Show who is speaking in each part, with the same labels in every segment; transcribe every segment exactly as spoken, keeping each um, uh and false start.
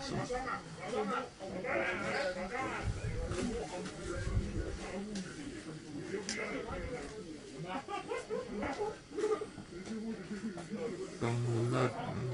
Speaker 1: Download.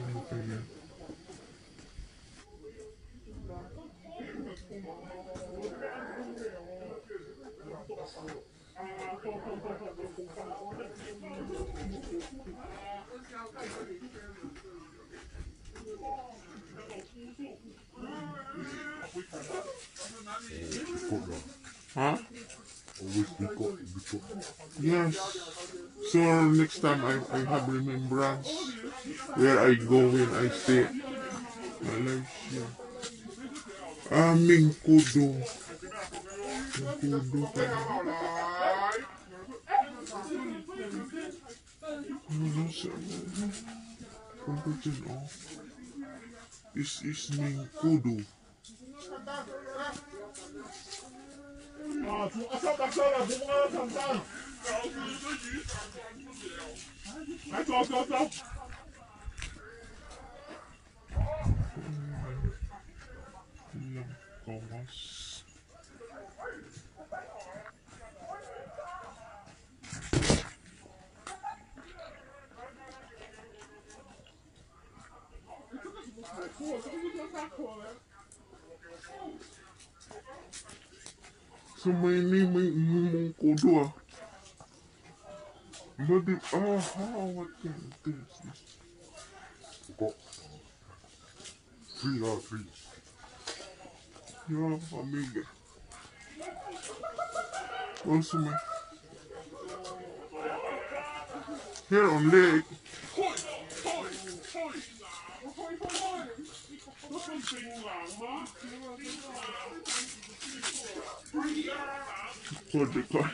Speaker 1: Huh? Yes. So next time I, I have remembrance where I go when I stay. Malaysia. Aming kudo. Kudo ka. This is Ming Kudu. So may name may mumong kudo ah. But the, oh, how, what can this? Go. Three, oh, three. Yeah, amiga. Also my, here on leg. Cord the cord.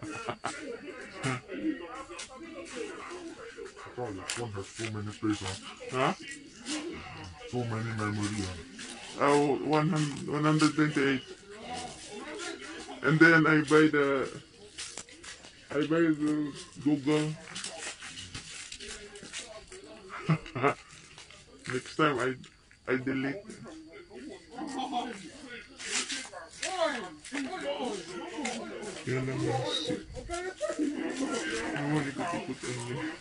Speaker 2: Oh, this one has so many places.
Speaker 1: Huh?
Speaker 2: So many memories.
Speaker 1: Oh, one hundred, one hundred twenty-eight. And then I buy the, I buy the Google. Next time I, I delete. Yeah, let me see. I want to put it in there.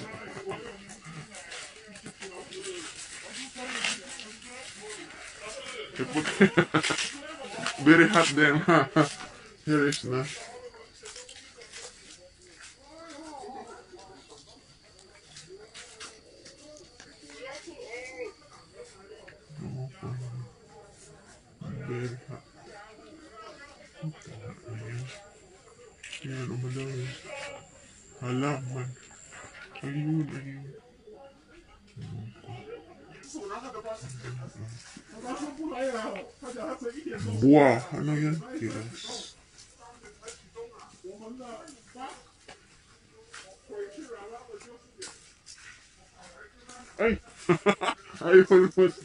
Speaker 1: I put very hot then. Here is now. Very hot. Yan, umadami. Halaman. Ayun, ayun. Buah, ano yan? Kiras. Ay! I almost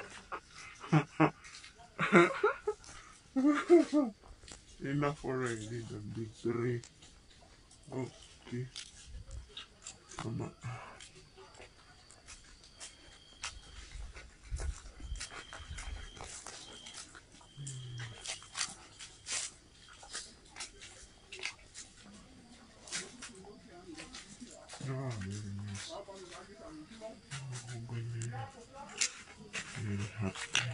Speaker 1: enough already, the big three. Okay. Come on. Ah, very nice. Oh, very hot.